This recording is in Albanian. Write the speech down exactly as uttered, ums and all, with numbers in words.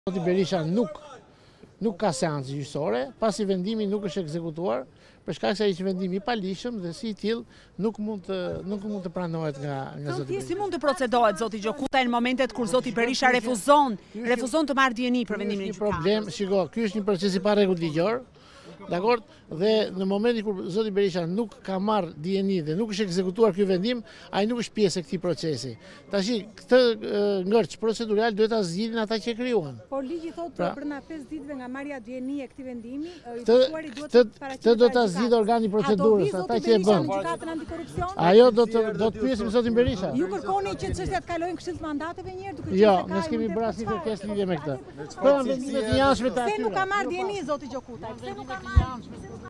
Zoti Berisha nuk nuk ka seancë gjyqësore, pasi vendimi nuk është ekzekutuar, për shkak se ai është vendim i palishëm dhe si i tillë nuk mund të nuk mund të pranohet nga nga zoti Berisha. Si mund të procedohet zoti Gjokuta në momentet kur zoti Berisha refuzon, refuzon të marrë dieni për vendimin e gjykatës? Një problem, shiko, ky është një proces i parregullt ligjor. Dakor? Dhe në momentin kur zoti Berisha nuk ka marrë dieni dhe nuk është ekzekutuar ky vendim, ai nuk është pjesë e këtij procesi. Tash këtë ngërç procedural duhet ta zgjidhin ata që e krijuan. Por ligji thotë pra, brenda pesë ditëve nga marrja e dieni e këtij vendimi, i ftuari duhet të paraqitet. Këtë do ta zgjidhë organi i procedurës, ata që e bën. Gjykatën antikorrupsion? Ajo do të do të pyesim zotin Berisha. Ju kërkoni që çështja të kalojnë këshill të mandateve një herë duke qenë Jo, ne kemi bërë asnjë kërkesë lidhje me këtë. Po vendimet e jashtme të atyre. Pse nuk ka marrë dieni zoti Gjokuta? Pse nuk ka marrë?